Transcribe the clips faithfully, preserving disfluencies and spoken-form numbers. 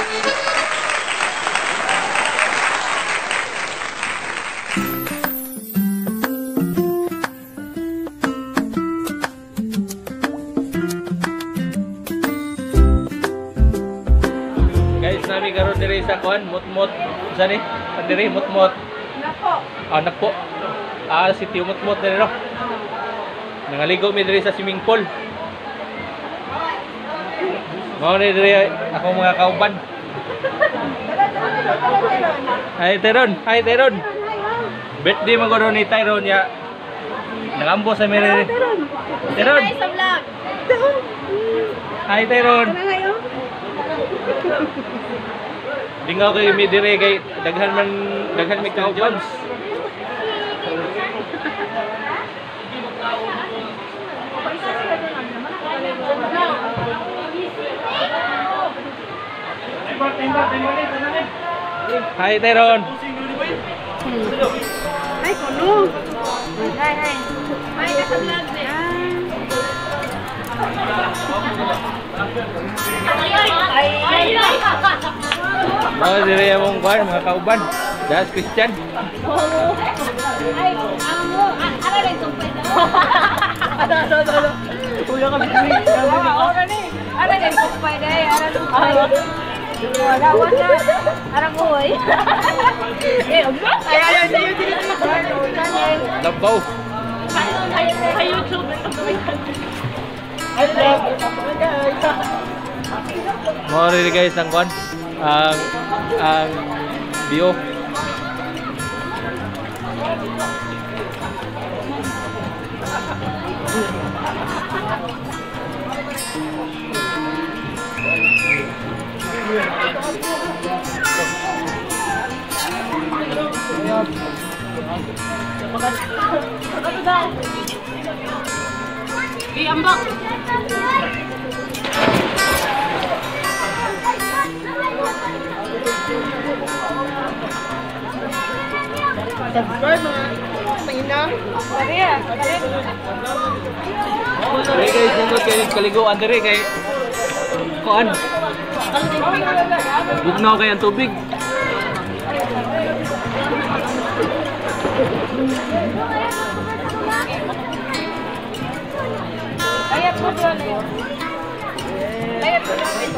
Nami karon diri sa kuan mutmut sa ni diri mutmut nako ah nako ah si Tio mutmut diri no nangaligo mi diri sa swimming pool mo ni diri ako mga kauban. Hi Teron, hi Teron, birthday mo guro ni Tyron ya nangambo sa mi diri Teron sa vlog. Hi Teron. Dingaw kay mi dire kay daghan man daghan mi Kang Jones. Hi Teron. Hi Kono. Hi hi. Hi nasa vlog ni. Oh, diri among kuan mga kauban. Das Christian. Ay, amo, ara rin sumpay daw. Ada ada ada. Kuya kami ni. Ara ni. Ara rin sumpay dai, ara sumpay. Wala wala. Ara boy. Eh, umba. Ay ay ay dili. Labaw. Sa YouTube. Mo rin guys ang kuan ang ang bio. Iambak. Subscribe mga panginang. Kaya, kaya. Diri guys, nindot kay kaliguan diri kay kuan. Bugnaw kay ang tubig. Ayat mo doon. Ayat mo doon.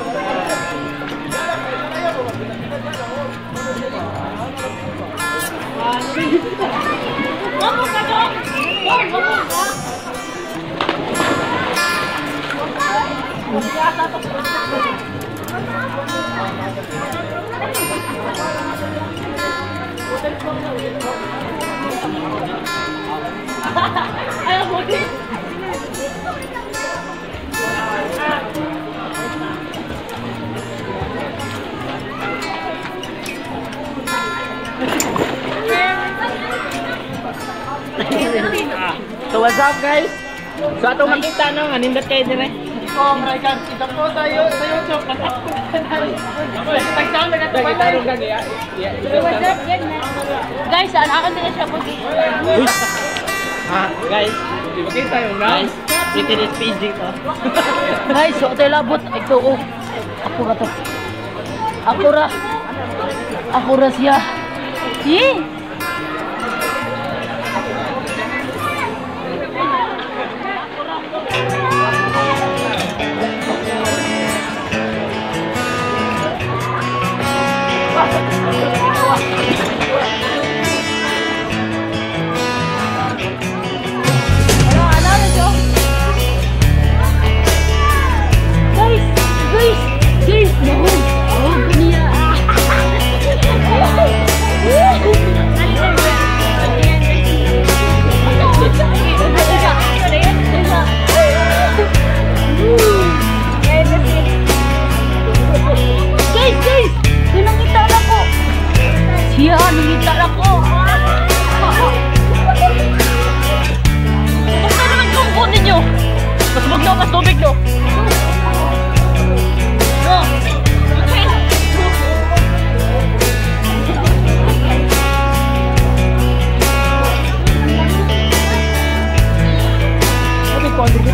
Vamos ka doon. Vamos ka. Ayaw mo din. So what's up guys? So ato makita no, anindot kayo dire. Oh my god, kita po tayo sa YouTube. Tagtang na natin. Tarong lang ya. Guys, ano ako din siya po. Ah, guys, Di makita yung na. guys, pretty this page dito. Guys, so tayo labot. Ito, oh. Ako ra to. Ako ra. Ako ra siya. Yee!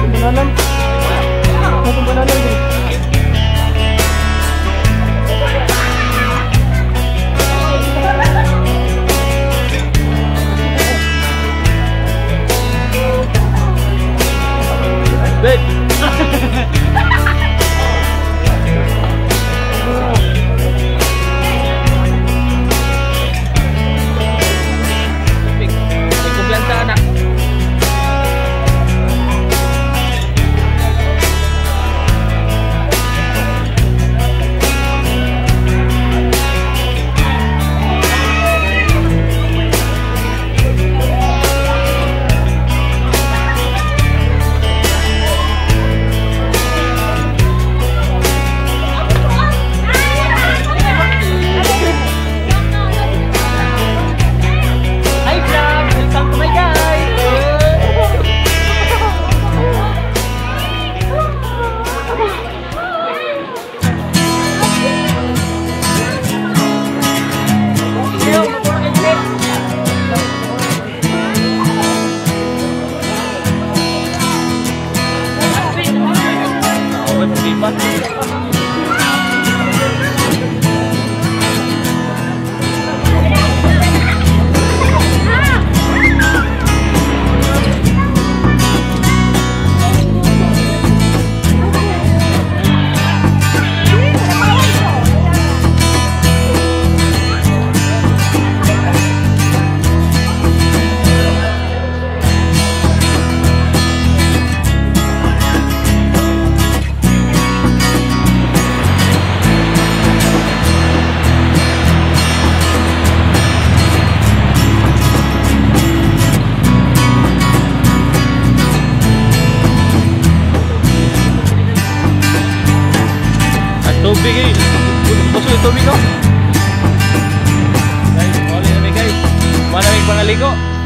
Banana. Tubig eh. Puso yung tubig ko. Guys, muli na guys. Maraming pangaligo.